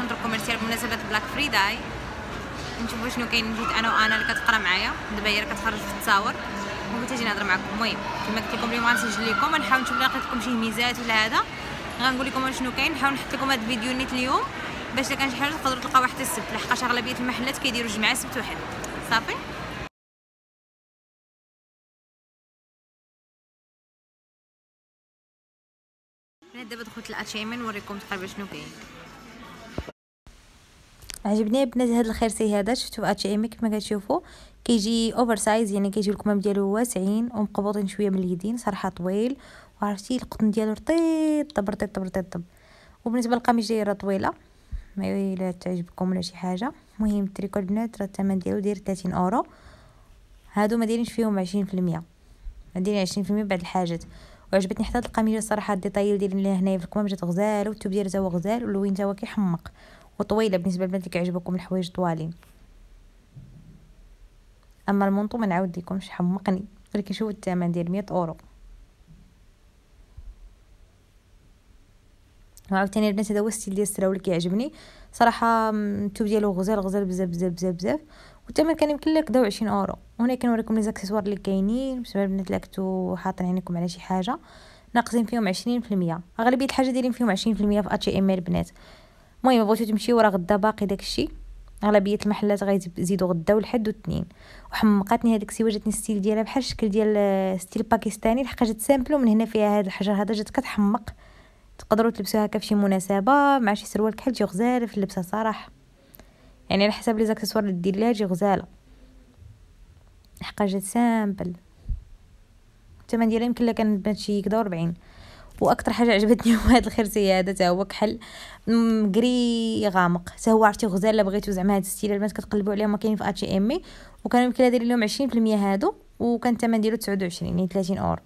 سونتر كوميرسيال بمناسبه بلاك فريداي. نشوفوا شنو كاين. جيت انا وانا اللي كتقرا معايا دابا هي اللي كتخرج في التصاور وقلت اجي نهضر معكم. المهم كما قلت لكم اليوم غنسجل لكم، غنحاول نشوف لقيت لكم شي ميزات ولا هذا غنقول لكم شنو كاين. نحاول نحط لكم هذا الفيديو نيت اليوم باش الا كان شي حاجه تقدروا تلقاوها حتى السبت، لحقاش اغلبيه المحلات كيديروا جمعه سبت وحد. صافي دابا دخلت لاتشيمي نوريكم تقريبا شنو كاين. عجبني بنات هذا الخرسي هذا، شفتوا في اتشيمي كما كتشوفوا كيجي اوفر سايز، يعني كيجيو الكمام ديالو واسعين ومقبوطين شويه من اليدين، صراحه طويل وعرفتي القطن ديالو رطيب رطيب. وبالنسبه للقميص دايره طويله، ما الا تعجبكم ولا شي حاجه. المهم التريكو البنات راه الثمن ديالو داير 30 اورو. هادو ما دايرينش فيهم 20%، دايرين 20% بعد الحاجات. وعجبتني حتى القميجه الصراحه، الديتايل دايرين ليها هنايا في الكمام جات غزال، والثوب ديالها تا هو غزال، واللوين تا هو كيحمق وطويله بالنسبه للبنات اللي كيعجبكم الحوايج طوالين. اما المونطو ما نعاود لكمش حمقني، ولكن شوفوا الثمن ديال 100 اورو. وعاوتاني البنات هذا هو الستيل ديال السراول كيعجبني صراحه. الثوب ديالو غزال بزاف والثمن كان يمكن لك 20 اورو. وهنا كنوريكم لي زاكسيسوار اللي كاينين بالنسبه للبنات اللي كنتو حاطين عينيكم على شي حاجه ناقصين فيهم 20%. اغلبيه الحاجه دايرين فيهم 20% في اتشي ام البنات. المهم بغيتو تمشيو راه غدا باقي داكشي، اغلبيه المحلات غيزيدوا غدا والحد والاثنين. وحمقاتني هذيك السيوه، جاتني الستيل ديالها بحال الشكل ديال ستيل باكستاني، لحقا جات سامبل ومن هنا فيها هذا الحجر هذا جات كتحمق. تقدروا تلبسوها هكا فشي مناسبه مع شي سروال كحل، تجي غزاله في اللبسه صراحه، يعني على حسب لي زاكسيسوار اللي دير ليها تجي غزاله. حقا جات سامبل، الثمن ديالها يمكن لها كان البنات شي 40. واكثر حاجه عجبتني هو هذا الخرسي هذا، تا هو كحل قري غامق، تا هو عرفتي غزال. لا بغيتو زعما هاد الستيل البنات كتقلبوا عليهم كاين في اتشي امي، وكانوا يمكن لها دايرين لهم 20% هادو، وكان الثمن ديالو 29 يعني 30 اورو.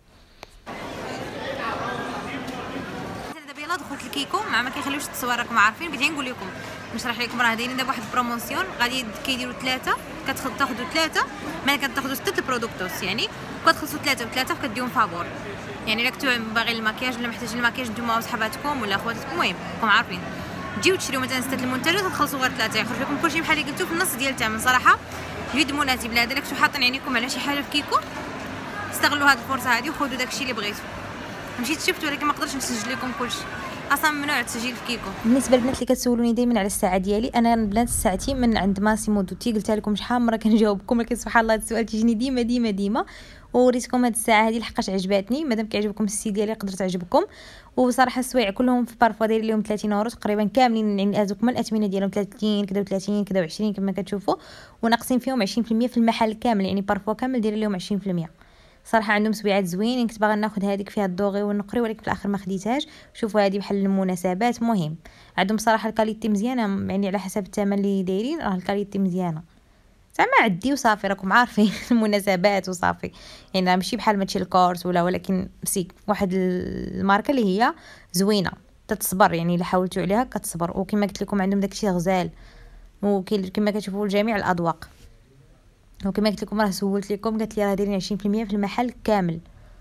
دابا يلاه دخلت لكيكو ما كيخليوش التصوير راكم عارفين. بغيت نقول لكم نشرح لكم راه دايرين دابا واحد البروموسيون، غادي كيديروا 3 تاخذوا 3 ما كتاخذوا 6 البرودكتوس، يعني كتخلصوا 3 و3 وكديهم فابور. يعني الا كنتو باغي المكياج ولا محتاجين المكياج نتوما وصحاباتكم ولا خواتاتكم، المهم راكم عارفين تجيو تشريو مثلا 6 المنتجات تخلصوا غير 3 يخرج لكم كلشي بحال اللي قلتو في النص ديال الثمن. صراحه جد مناسب لهذا. الا كنتو حاطين عينيكم على شي حاجه في كيكو استغلوا هذه الفرصه هذه وخذوا داكشي اللي بغيتو. مشيت شفت ولكن ما قدرتش نسجل لكم كلشي، اصلا ممنوع التسجيل في كيكو. بالنسبه للبنات اللي كتسولوني دائما على الساعه ديالي، انا البنات ساعتي من عند ماسيمو دوتي، قلتها لكم شحال مره كنجاوبكم، ولكن سبحان الله هذا السؤال تيجيني ديما ووريتكم هذه الساعه هذه لحقاش عجباتني. مادام كيعجبكم السي ديالي يقدر تعجبكم. وصراحه السوايع كلهم في بارفوا داير لهم 30 اورو تقريبا كاملين، يعني هذوك الاثمنه ديالهم 30 كذا و30 كذا و20 كما كتشوفوا، وناقصين فيهم 20% في المحل كامل، يعني بارفوا كامل داير لهم 20%. صراحه عندهم سويعات زوينين. كنت باغا ناخذ هذيك فيها الدوغي والنقري ولكن في الاخر ما خديتهاش. شوفوا هذه بحال المناسبات. مهم عندهم صراحه الكاليتي مزيانه، يعني على حسب الثمن اللي دايرين راه الكاليتي مزيانه. زعما عدي وصافي راكم عارفين المناسبات وصافي، يعني ماشي بحال ماشي الكورس ولكن مسيك واحد الماركه اللي هي زوينه تتصبر، يعني الا حاولتوا عليها كتصبر. وكما قلت لكم عندهم داكشي غزال، وكما كتشوفوا لجميع الاذواق. وكما قلت لكم راه سولت لكم قالت لي راه دايرين 20% في المحل كامل.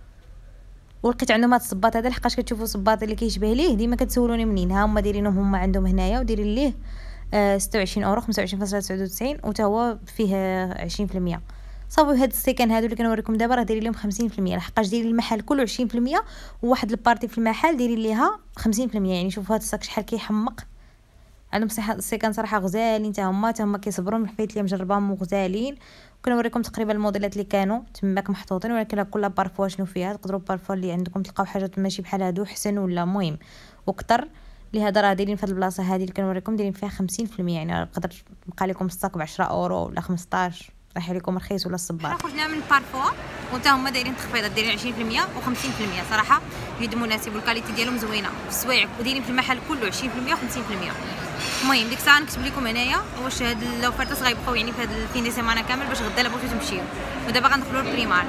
ولقيت عندهم هاد الصباط هذا، لحقاش كتشوفوا الصباط اللي كيشبه ليه ديما كتسولوني منين. ها هما دايرينهم هما عندهم هنايا ودايرين ليه 26 اورو 25.99 وتا هو فيه 20%. صافي هاد السيكان هادو اللي كنوريكم دابا راه دايرين لهم 50%، لحقاش دايرين المحل كله 20% وواحد البارتي في المحل دايرين ليها 50%. يعني شوفوا هاد الساك شحال كيحمق. عندهم السيكان صراحه غزالين تا هما كيصبروا من الحفايات اللي مجرباهم وغزالين. كنوريكم تقريبا الموديلات اللي كانوا تماك محطوطين، ولكن كل بارفوا شنو فيها تقدروا بارفوا اللي عندكم تلقاو حاجات ماشي بحال هادو حسن ولا مهم وكثر. لهذا راه دايرين في هاد البلاصه هذه اللي كنوريكم دايرين فيها 50%، يعني يقدر يبقى لكم الصاك ب 10 اورو ولا 15 رايح عليكم رخيص ولا الصباط. خرجنا من بارفوا وتا هما دايرين تخفيضات، دايرين 20% و50%. صراحه جد مناسب والكاليتي ديالهم زوينه في السوايع، ودايرين في المحل كله 20% و50%. المهم ديك الساعه نكتب لكم هنايا واش هاد لوفرتات غيبقاو يعني في هاد الفين دي سيمانه كامل باش غدا بغيتو تمشيو. ودابا غندخلوا للبريمار.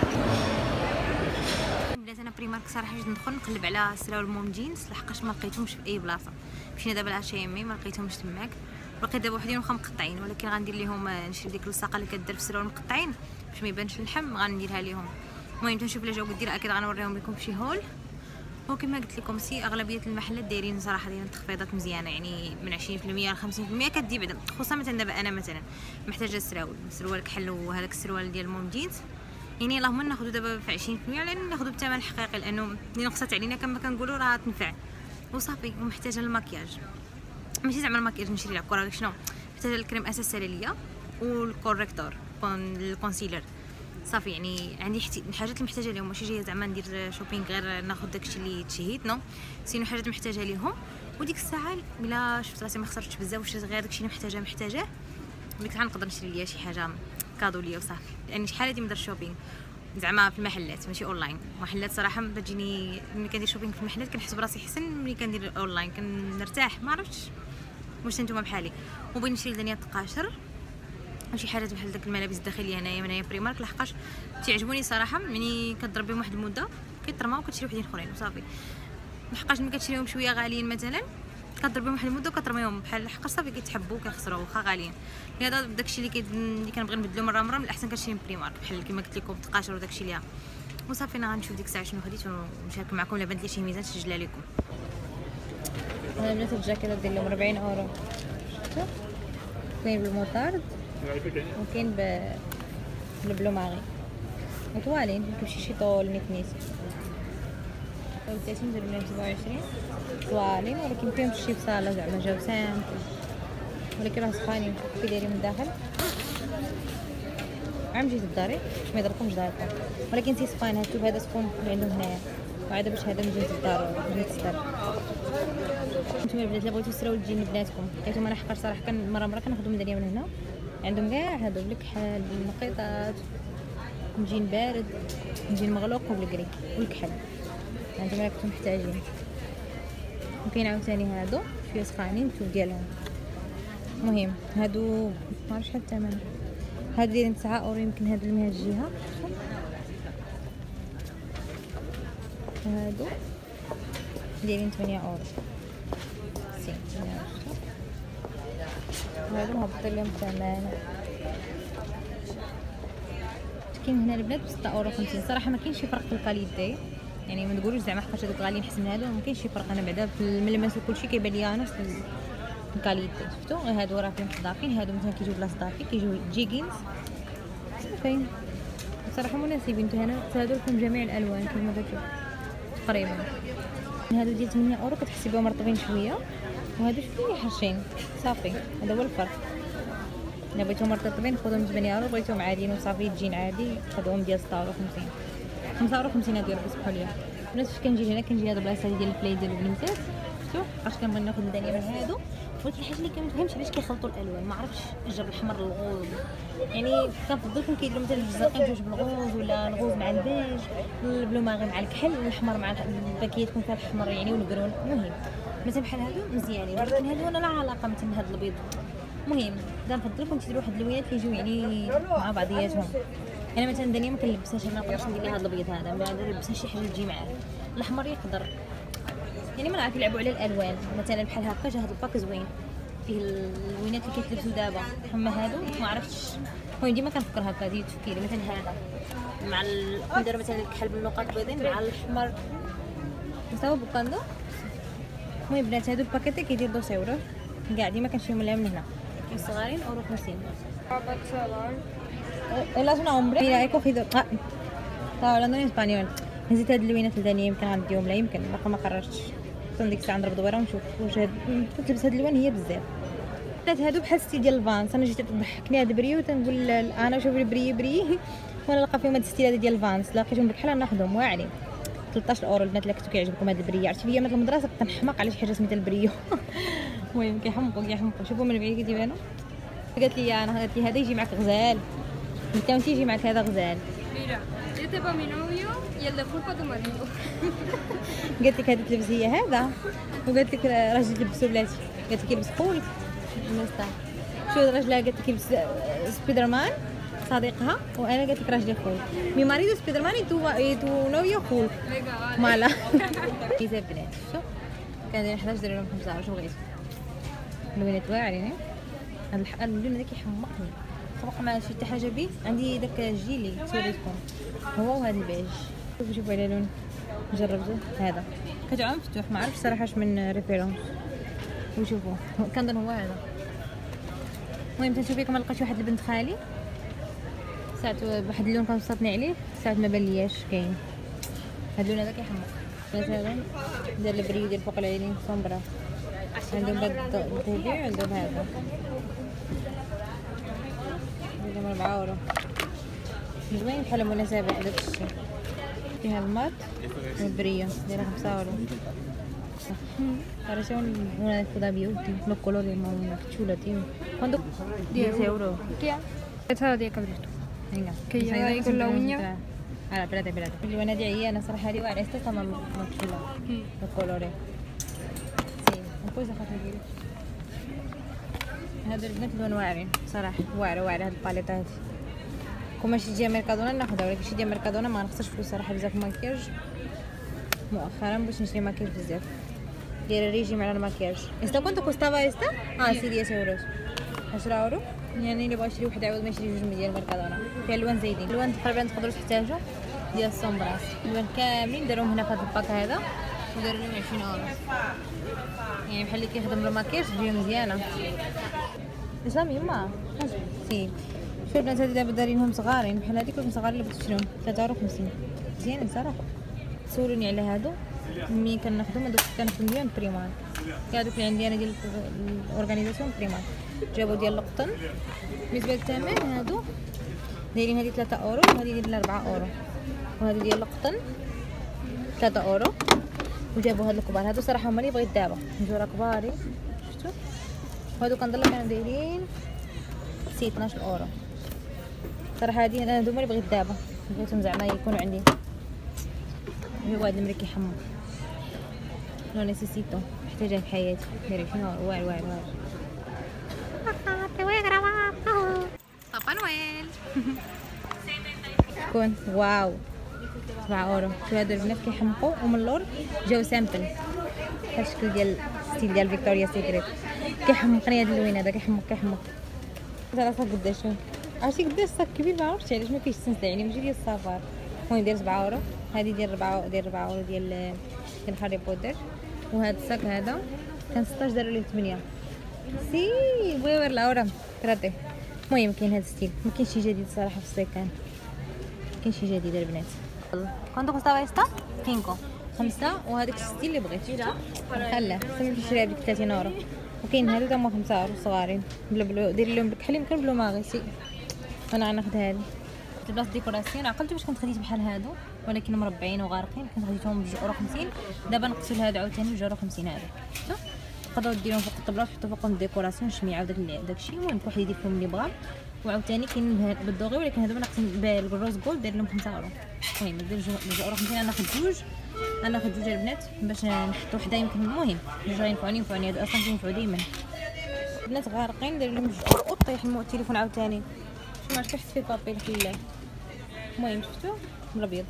بدات انا بريمارك صراحه جيت ندخل نقلب على سراول موم جينز لحقاش ما لقيتهمش في اي بلاصه. مشينا دابا لهاشي امي ما لقيتهمش تماك، لقيت دابا وحدين واخا مقطعين، ولكن غندير لهم نشري ديك الصاقه اللي كدير في السراول مقطعين باش ما يبانش اللحم غنديرها لهم. المهم تنشوف الا جاو قدير اكيد غنوريهم لكم في شي هول. وكما قلت لكم سي اغلبيه المحلات دايرين صراحه دايرين تخفيضات مزيانه، يعني من 20% ل 50% كدي بعدا. خصوصا مثلا دابا انا مثلا محتاجه سروال كحل وهذاك السروال ديال موم جينز، يعني اللهم ناخذ دابا في 20% على ناخذ بالثمن الحقيقي، لانه اللي نقصت علينا كما كنقولوا راه تنفع وصافي. ومحتاجه المكياج، ماشي زعما المكياج نشري العكور، هذاك شنو محتاجه الكريم اساس ليا والكوريكتور الكونسيلر صافي. يعني عندي الحاجات اللي محتاجه لهم، ماشي جايه زعما ندير شوبينغ غير ناخذ داكشي اللي تشهيت نو، سينو حاجات محتاجه ليهم. وديك الساعه بلا شفت راسي ما خسرتش بزاف وشريت غير داكشي اللي محتاجاه ديك الساعه نقدر نشري ليا شي حاجه كادو ليا وصافي. لان شحال هادي ندير شوبينغ زعما في المحلات ماشي اونلاين. محلات صراحه كتجيني ملي كندير شوبينغ في المحلات كنحس براسي احسن ملي كندير اونلاين، كنرتاح. ما عرفتش واش نتوما بحالي. وبغيت نشري لدنيا التقاشر وشي حاجات بحال داك الملابس الداخليه هنايا بريمارك، لحقاش تيعجبوني صراحه. ملي كضرب بهم واحد المده كيطرماو وكتشري وحدين اخرين وصافي. لحقاش ملي كتشريهم شويه غاليين مثلا كضرب بهم واحد المده وكترميهم بحال لحقاش صافي كيتحبوا كيخسروا واخا غاليين. هذا داكشي اللي كنبغي نبدلو مره من الاحسن كنشري من بريمارك بحال كما قلت لكم التقاشر وداكشي اللي وصافي. انا غنشوف ديك الساعه شنو خديت ونشارك معكم الا بانت لي شي ميزان تسجلها لكم. انا بنات الجاكيطه ديال لهم 40 اورو، كاين بالموطارد وكاين بالبلو ماغي وطوالين كيمشي شي طول ميتنيس 30 درهم 27 طوالين، ولكن فيهم شي بصاله زعما جاو سامت، ولكن راه سخانين كي دايرين من الداخل. عام جيت لداري ما يضركمش داركم، ولكن سي سخان. هاد هذا سخون اللي عندهم هنايا وعاد باش هذا مجيت للدار مجيت للدار. نتوما البنات الا بغيتو تسراو تجين بناتكم حيتهم انا حقاش صراحه مره كناخذ من دنيا من هنا عندهم كاع هادو بالكحل بالنقيطات، مجين بارد مجين مغلوق وبالكري والكحل، انتم راكم محتاجين. وكاين عاوتاني هادو شويه سخانين التوب ديالهم. المهم هادو ما عرفتش شحال الثمن، هادو دايرين 9 اورو يمكن. هادو من هاد الجهه هادو دايرين 8 اورو هادو مهبطين لهم الثمن. كاين هنا البنات ب 6 اورو 50 صراحه. ما كاينش شي فرق في الكاليتي، يعني ما نقولوش زعما حقاش هادوك غاليين احسن من هادو، ما كاينش شي فرق. انا بعدا في الملمس وكلشي كيبان ليا نفس الكاليتي. شفتوا غير هادو راه فيهم صدافين، هادو مثلا كيجيو بلا صدافي كيجيو جيغينز صافي صراحه مناسبين. هنا هادو فيهم جميع الالوان كما قلت تقريبا. هادو ديال 8 اورو كتحسي بهم مرطبين شويه، وهادو شويه حرشين صافي. هذا هو الفرق. الا بغيتو مرطبين خذوهم 8 اورو، بغيتوهم عاديين وصافي تجين عادي خذوهم ديال 6 اورو 50. 5 اورو 50 هادو يربحوا ليا. الناس فاش كنجي هنا كنجي هاد البلاصه ديال الفلاي ديال البنيتات شفتوا اش كنبغي ناخذ الدنيا من هادو. ولكن الحاجه اللي كنفهمش علاش كيخلطوا الالوان، ما عرفتش الجبل الاحمر الغوز، يعني كنفضلكم كيديروا مثلا الجزاقين جوج بالغوز ولا الغوز مع البيج، البلو ماغي مع الكحل، الاحمر مع الباكيه تكون فيها الاحمر يعني والقرون. المهم مثلا بحال هادو مزيانين، ولكن هادو انا لا علاقه مثلا هاد البيض. المهم كنفضلكم تديروا واحد اللوينات اللي يجيو يعني مع بعضياتهم. انا مثلا دنيا ما كنلبسهاش، ما نقدرش ندير لها هاد البيض هذا، بعد نلبسها شي حاجه تجي معاه. الاحمر يقدر يعني ما نعرف يلعبوا على الالوان مثلا بحال هكا. جا هاد الباك زوين فيه اللوينات اللي كيتلبسوا دابا، اما هادو ما عرفتش. المهم ديما كنفكر هكا ديال تفكيري مثلا هذا مع ندير مثلا الكحل بالنقاط بيضين مع الاحمر مستوى بوكاندو. المهم بنات هادو الباكيت كيدير 2 اورو كاع، ديما كنشريهم من هنا. كاين صغارين اورو 50. لا سنا hombre mira he cogido estaba hablando en español. نزيت هاد اللوينات الدانيه يمكن غنديهم، لا يمكن باقا ما قررتش. كنت ديك الساعه نضرب دويره ونشوف واش كنت لبس هاد اللوان هي بزاف. بنات هادو بحال ستيل ديال الفانس. انا جيت تضحكني هاد بريو تنقول انا شوف بري وانا نلقى فيهم هاد ستيل ديال الفانس لقيتهم بحال ناخذهم واعرين 13 اورو. البنات الا كنتو كيعجبكم هاد البري، عرفتي في ايامات المدرسه كنت نحماق على شي حاجه سميتها البريو. المهم كيحمقوا شوفوا من بعيد كيبانوا. قالت لي هذا يجي معك غزال، انت وانت يجي معك هذا غزال. Mira, este para mi novio y el de full para tu marido. قالت لك هذا تلبس هي هذا، وقالت لك راجل تلبسو بلاتي. قالت لك يلبس خول الناس تاع شو راجلها. قالت لك يلبس سبايدر مان صديقها، وانا قالت لك راجلي خول. مي ماريدو سبايدر مان y tu novio خول مالا. كيزا بنات شوف كان داير 11 درهم 5 شو بغيتو لوينات واعرين. هاد اللون هذا كيحمقني. سبق ما شفت حاجه بيه عندي داك الجيلي توريتكم هو وهذا البيج. شوفوا على لون جربته هذا كتعاون مفتوح، ما عرفتش صراحه اش من ريفيرونس. وشوفوا كنظن هو هذا. المهم تنشوف لكم لقيت واحد البنت خالي ساعات بواحد اللون كنبسطني عليه، ساعات ما بانلياش كاين هاد اللون هذا كيحمق. مثلا ديال البريو ديال فوق العينين سومبرا، عندهم هاد الديبي وعندهم هذا عندهم 4 اورو زوين بحال مناسبات داك الشيء. فيها المات والبريو دايره 5 اورو. Ahora son una de toda beauty, los colores más chulos, tío. ¿Cuánto? 10 euros. Tía, esta de cabrito. Venga. Que lleva ahí con la uña. Ahora, espérate. اللي وانا داعيه انا صراحه هذه واعره. esta está más chula. Los colores. Sí, un poco esa خاطر هذا البنات اللون واعرين صراحه، واعره هاد الباليطه هادي. كون شي ديال ميركادونا ناخذها، ولكن شي ديال ميركادونا ما نخسرش فلوس صراحه بزاف ماكياج مؤخرا باش نشري ماكياج بزاف. دايره ريجيم على الماكياج. esta cuánto costaba esta؟ sí 10 euros. 10 اورو. يعني اللي بغى يشري واحد عاود ما يشري جوج ديال ميركادونا. فيها الوان زايدين، الوان تقريبا تقدروا تحتاجوا ديال السومبراس. الوان كاملين داروهم هنا في هذا الباك هذا وداروا لهم 20 اورو. يعني بحال اللي كيخدم الماكياج تجي مزيانه. اسلامي يما سي شوف البنات هادي دابا دارينهم صغارين بحال هذيك صغار اللي بغيتو تشريهم 3.50 مزيانين صراحه. سولوني على هادو ملي كناخذهم، هادوك كناخذهم ديال بريمار، هادوك اللي عندي انا ديال الاورغانيزاسيون بريمار. جابوا ديال القطن. بالنسبه للثمن هادو دايرين هادي 3 اورو وهادي ديال 4 اورو، وهادو ديال القطن 3 اورو. وجابوا هاد الكبار هادو صراحه هما اللي بغيت دابا نجورا كباري شفتوا. وهادو كنظن كانوا دايرين 12 اورو صراحه. هادي انا هادو اللي بغيت دابا، بغيتهم زعما يكونوا عندي. هو هاد المريك يحمر لو نيسيسيتو، محتاجه في حياتي. داير 20 اورو. واعر بابا نويل. كون واو 7 اورو. شو هادو البنات كيحمقوا ومن اللور جاو سامبل بحال الشكل ديال ستيل ديال فيكتوريا سيكريت. كيحمقني هاد اللون هذا، كيحمق هذا صاك قداش عرفتي قداش صاك كبير، ما عرفتش علاش ما فيهش السنسله يعني ماشي ديال السفر. المهم ديال 7 اورو. هذه ديال 4 اورو ديال هاري بوتر. وهذا الصاك هذا كان 16 داروا ليه 8 سي ويور لاورا كراتي. المهم كاين هذا الستيل، ما كاينش شي جديد صراحه في السيكان، كاين شي جديد البنات. ¿Cuánto costaba esta؟ 5 وهذاك الستيل اللي بغيتي خلاه سميتو شريها بديك 30 اورو. وكاين هادو تا هما 5 اورو صغارين بلا بلو. ديري لهم بكحلي يمكن بلو ماغيسي. انا غناخذ هادي في بلاصه ديكوراسيون. عقلت باش كنت خديت بحال هادو ولكن مربعين وغارقين، كنت خديتهم ب 2.50 €. دابا نقصوا لهادو عاوتاني ب 2.50 €. شفتوا تقدروا ديروهم فوق الطبله وتحطوا فوقهم ديكوراسيون شميعه وداك الشيء. المهم كل واحد يدير فيهم اللي بغا. وعاوتاني كاين بالدوغي ولكن هادو ناقصين بالروز جولد داير لهم 5 اورو. المهم دير 2.50 €. انا ناخذ جوج البنات باش نحط وحده يمكن. المهم جوج ينفعوني هادو اصلا كينفعوا ديما. البنات غارقين داير لهم 2 اورو. طيح التليفون عاوتاني ما عرفتش حيت فيه بابيل خلاه. المهم شفتوا بالابيض.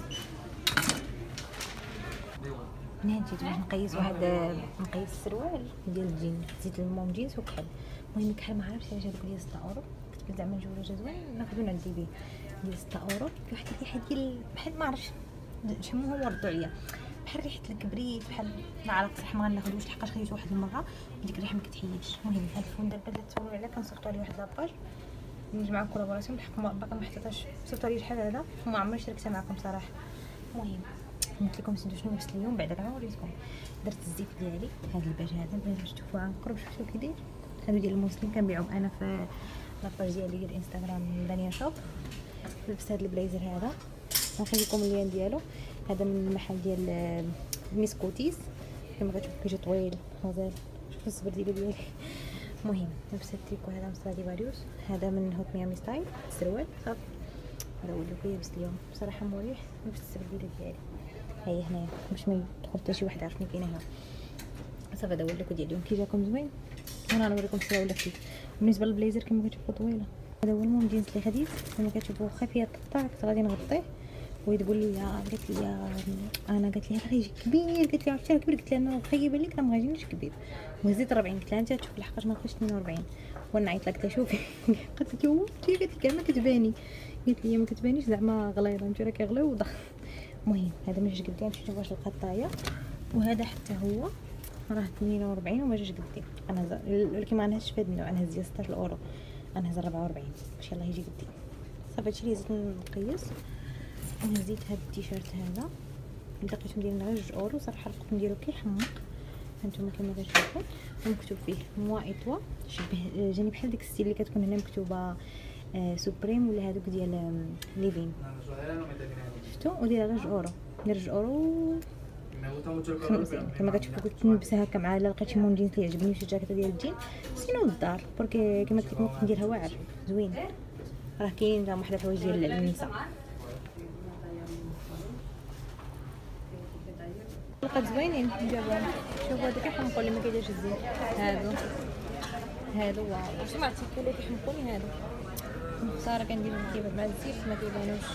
بنات جيت باش نقيس نقيس السروال ديال الجين، زيت المهم جينز وكحل. المهم الكحل ما عرفتش علاش هذوك ديال 6 اورو. كنت زعما نجوله زوين ناخذو من عندي بيه ديال 6 اورو. في واحد الريحه ديال بحال ما عرفتش شموهم وردوا عليا بحال ريحه الكبريت بحال ما عرفت صح ما غناخذوش لحقاش خديت واحد المره وديك الريحه ما كتحيدش. المهم هاد الفون دابا تسولوا عليها كنصيفطوا عليه واحد لاباج نجمع كولابوراسيون بحق باقا ما حطيتهاش. صيفطوا لي شحال هذا وما عمري شاركتها معكم صراحه. المهم قلت لكم سيدو شنو لبست اليوم بعدا كاع وريتكم. درت الزيت ديالي هذا الباج هذا باش تشوفوه عن قرب. شفتوا كي داير هادو ديال المسلم كنبيعهم انا في لاباج ديالي ديال الانستغرام دانيا شوب. لبست هذا البلايزر هذا نخلي لكم اللين ديالو. هذا من المحل ديال ميسكوتيس كما كتشوفوا كيجي طويل غزال. شوفوا السبرديله ديالي. المهم لبست التريكو هذا من ستراديفاريوس. هذا من هوت ميامي ستايل السروال صافي. هذا هو اللي لبست اليوم بصراحه مريح. لبست السبرديله ديالي هي هنايا باش ما يدخل حتى شي واحد عرفني فين هنا صافي. هذا هو اللوك ديال اليوم كي جاكم زوين. انا نوريكم شنو ولا خفيف. بالنسبه للبلايزر كما كتشوفوا طويله. هذا هو المهم جينز اللي خديت كما كتشوفوا خفيه القطع. كنت غادي نغطيه وهي تقول لي قالت لي انا قالت لي هذا غيجي كبير. قالت لي عرفتي كبير. قلت لها انا مخيبه ليك راه ما غاجينيش كبير. وهزيت 40. قلت لها انت تشوف لحقاش ما نقدش 42 وانا عيطت لها قلت لها شوفي. قالت لي قالت لي كاع ما كتباني. قلت لي ما كتبانيش زعما غليظه انت راه كيغلي وضخ. المهم هذا من جبت لها نشوف واش القطايه وهذا حتى هو راه 42 وما جاش قدي. انا ولكن ما نهزش في هذا النوع، نهز ديال 16 اورو، غنهز 44 باش يلاه يجي قدي. صافي هادشي اللي زدت نقيس. ونزيد هاد التيشيرت هذا اللي لقيتو ديالنا غير 2 اورو. صراحه الرقم ديالو كيحمق هانتوما كما كتشوفوا، ومكتوب فيه موا ايطوا، شبه جاني بحال ديك الستيل اللي كتكون هنا مكتوبه سوبريم ولا هذوك ديال ليفين. شفتوا ودايره غير 2 اورو، داير 2 اورو 50 كما كتشوفوا. قلت نلبسها هكا مع الا لقيت شي مون جينز اللي يعجبني شي جاكيطه ديال الجين سينو للدار، بركي كما قلت لكم الوقت ديالها واعر زوين. راه كاين تا واحد الحوايج ديال النساء لقيت زوينين جابهم. شوفوا هذا كيحمقوا اللي ما كيديرش الزين. هادو واو، عرفتي ما عرفتي كيلو كيحمقوني هادو. خساره كندير مع الزيت ما كيبانوش.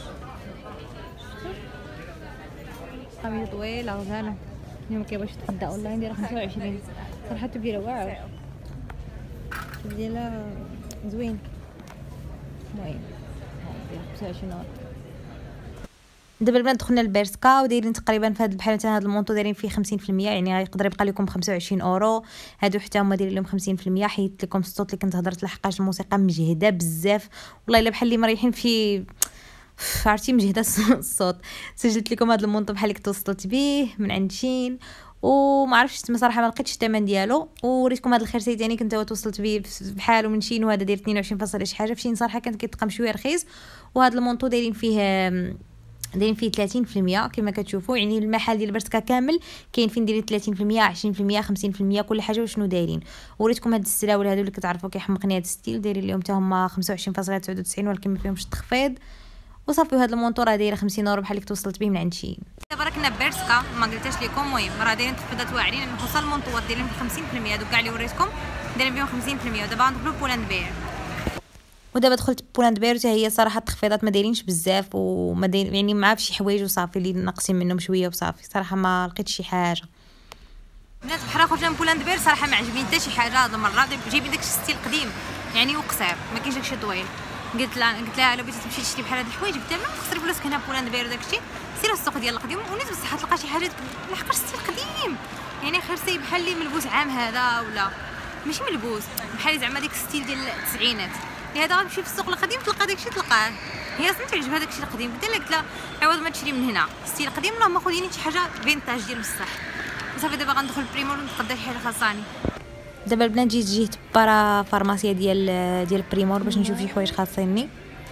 قميص طويله وزانه اليوم كيبغيش يتقدا اونلاين. دايره 25 صراحه التوب ديالها واعر، التوب ديالها زوين. المهم دايره 25 اورو. دابا البنات دخلنا لبيرسكا ودايرين تقريبا في هذا البحال مثلا هذا المونطو دايرين فيه 50%، يعني غيقدر يبقى لكم 25 اورو. هادو حتى هما دايرين لهم 50%. حيدت لكم الصوت اللي كنت هضرت لحقاش الموسيقى مجهده بزاف والله الا بحال اللي مريحين في عرفتي مجهده الصوت. سجلت لكم هذا المونطو بحال اللي كنت وصلت به من عند شين وما عرفتش صراحه ما لقيتش الثمن ديالو. وريتكم هذا الخرسي ثاني كنت توصلت به بحالو من شين، وهذا داير 22 فاصله شي حاجه. في شين صراحه كانت كيتقام شويه رخيص. وهذا المونطو دايرين فيه 30% كما كتشوفوا، يعني المحل ديال برسكا كامل كاين فين دايرين 30% 20% 50% كل حاجه وشنو دايرين. وريتكم هاد السراول هادو اللي كتعرفوا كيحمقني هاد الستيل دايرين لهم حتى هما 25.99 ولكن ما فيهمش التخفيض. وصافي هاد المونطو راه دايره 50 اورو بحال اللي كنت وصلت به من عند شين. دابا راه كنا ببرسكا ما قلتهاش لكم. المهم راه دايرين تخفيضات واعرين، خصوصا المونطوات دايرين ب 50%. هادو كاع اللي وريتكم دايرين بهم 50%. ودابا غندخلوا بولاند بير. ودابا دخلت بولاند بير حتى هي صراحه التخفيضات ما دايرينش بزاف وما داير يعني مع شي حوايج وصافي اللي ناقصين منهم شويه وصافي. صراحه ما لقيتش شي حاجه. الناس بحال خرجنا من بولاند بير صراحه ما عجبني حتى شي حاجه هاد المره. جايبين داكشي ستيل قديم يعني وقصير، ما كاينش داكشي طويل. قلت لها الا بغيتي تمشي تشري بحال هاد الحوايج قلت لها ما خسري فلوسك هنا بولاند بير وداكشي، سير السوق ديال القديم ونيت بصح تلقى شي حاجه لحقاش ستيل قديم. يعني خرسي بحال اللي ملبوس عام هذا ولا ماشي ملبوس، بحال زعما ديك ستيل ديال التسعينات. لهذا غتمشي في السوق القديم تلقى داكشي تلقاه. هي اصلا تعجبها داكشي القديم. قلت لها عوض ما تشري من هنا ستيل قديم اللهم خذيني شي حاجه فينتاج ديال بصح. صافي دابا غندخل البريمور ونتقدا شي حاجه خاصاني. دابا البنات جيت برا فارماسيا ديال بريمور باش نشوف شي حوايج خاصيني.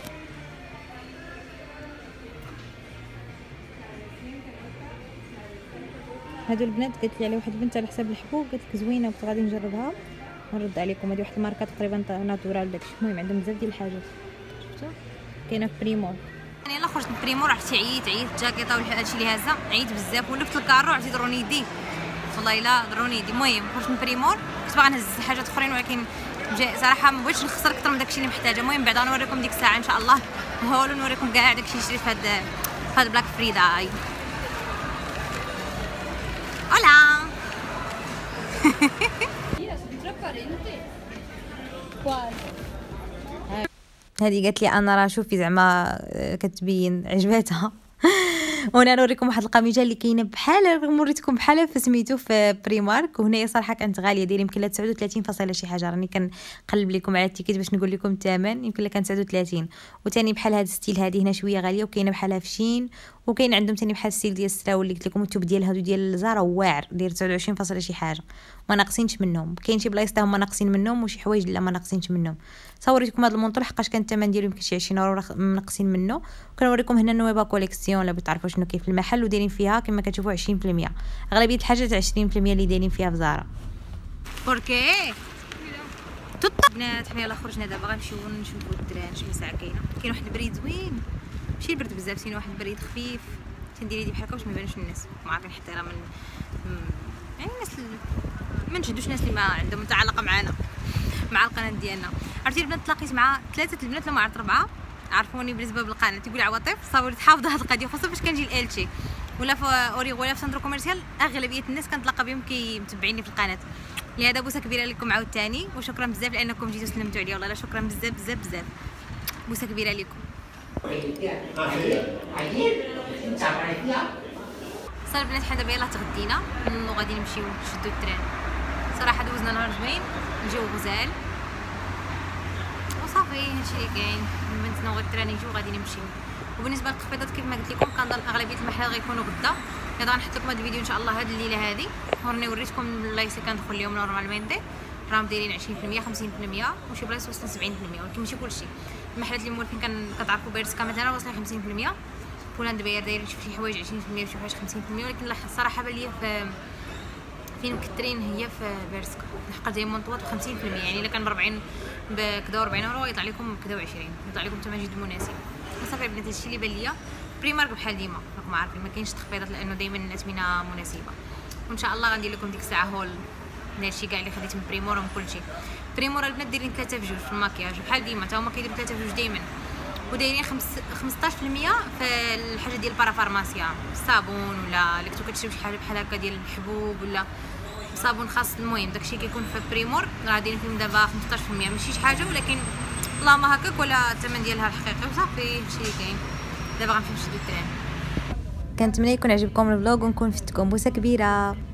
هادو البنات قالت لي على واحد البنت على حساب الحبوب، قالت لك زوينه وكنت غادي نجربها ونرد عليكم. هذه واحد الماركه تقريبا ناتورال داكشي. المهم عندهم بزاف ديال الحاجات شفتوا كاينه في بريمور. انا الا خرجت من بريمور عرفتي عييت الجاكيطه والهادشي اللي هازه عييت بزاف. ولفت الكارو عرفتي ضروني يدي والله الا ضروني يدي. المهم خرجت من بريمور كنت باغا نهز حاجات اخرين ولكن صراحه ما بغيتش نخسر اكثر من داكشي اللي محتاجه. المهم بعدا نوريكم ديك الساعه ان شاء الله هولو نوريكم كاع داكشي شريت في هاد بلاك فريداي. Hola. هذه قالت لي انا راه شوفي زعما كتبين عجباتها. وانا نوريكم واحد القميجه اللي كاينه بحال وريتكم بحالها فسميتو في بريمارك. وهنايا صراحه كانت غاليه دايره يمكن لها 39 فاصله شي حاجه. راني كنقلب لكم على التيكيت باش نقول لكم الثمن يمكن لها كان 39. وثاني بحال هذا الستيل هذه هنا شويه غاليه وكاينه بحالها في شين. وكاين عندهم ثاني بحال الستيل ديال السراول اللي قلت لكم التوب ديال هادو ديال زارا واعر داير 29 فاصله شي حاجه. ما ناقصينش منهم. كاين شي بلايص هما ناقصين منهم وشي حوايج لا ما ناقصينش منهم. صوريتكم هذا المونطو حقاش كان الثمن ديالو يمكن شي 20 اورو ناقصين منه. وكنوريكم هنا نويبا كوليكسيون لا بتعرفوا شنو كاين في المحل ودايرين فيها كما كتشوفوا 20%. اغلبيه الحاجات 20% اللي دايرين فيها في زارا. بوركي بنات حنا يلا خرجنا دابا غنمشيو نشوفوا الدراري شنو ساعه كاينه. كاين واحد البريد زوين ماشي البرد بزاف سينو واحد البريد خفيف. تنديري دي بحال هكا باش ما يبانوش الناس. ما عارفين حتى راه من يعني الناس ما نشدوش الناس اللي ما عندهم حتى علاقه معنا مع القناه ديالنا. عرفتي البنات تلاقيت مع 3 البنات لا ما عرفت 4 عرفوني بالنسبه بالقناه. تيقول عواطف صورت حافظه هاد القضيه خصوصا فاش كنجي لالتشي ولا في اوريغ ولا في سنتر كوميرسيال. اغلبيه الناس كنتلاقى بهم متبعيني في القناه. لهذا بوسه كبيره لكم عاوتاني وشكرا بزاف لانكم جيتوا سلمتوا عليا. والله لا شكرا بزاف بزاف بزاف. بوسه كبيره لكم. صار البنات حنا دابا يلاه تغدينا وغادي نمشيو نشدو التران. صراحه دوزنا نهار زوين، الجو غزال وصافي هادشي اللي كاين. بنتنا غير التران يجيو غادي نمشيو. وبالنسبه للتخفيضات كيف ما قلت لكم كنظن اغلبيه المحلات غيكونوا غدا. غادي غنحط لكم هذا الفيديو ان شاء الله هذه الليله هذه، وراني وريتكم البلايص اللي كندخل اليوم نورمالمنتي راهم دايرين 20% 50% وشي بلايص وصلوا 70%، ولكن ماشي كلشي. المحلات اللي مولفين كتعرفوا بيرسكا مثلا واصلين 50%، بولان دبير دايرين شي حوايج 20% وشي حوايج 50%، ولكن الصراحه بان ليا فين مكثرين هي في بيرسكا لحقا دايما مونطوات 50%. يعني الا كان ب 40 بكدا 40 اورو يطلع لكم بكدا 20، يطلع لكم ثمن جد مناسب. صافي البنات هادشي اللي بان ليا. بريمارك بحال ديما راكم عارفين ما كاينش تخفيضات لانه دائما الاثمنه مناسبه. وان شاء الله غندير لكم ديك الساعه هول داكشي كاع اللي خديت من بريمور ومن كلشي. بريمور البنات دايرين 3 في 2 في الماكياج بحال ديما، حتى هما كيديروا 3 في 2 دائما، ودايرين 15% في الحاجه ديال البارافارماسيا، الصابون ولا اللي كنتو كتشريو شي حاجه بحال هكا ديال الحبوب ولا صابون خاص. المهم داكشي كيكون في بريمور راه دايرين فيهم دابا 15%، ماشي شي حاجه ولكن اللهم هكاك ولا الثمن ديالها الحقيقي. وصافي هادشي اللي كاين. دابا غنمشيو نشدو التران. كنتمنى يكون عجبكم الفلوق ونكون فدتكم. بوسه كبيره.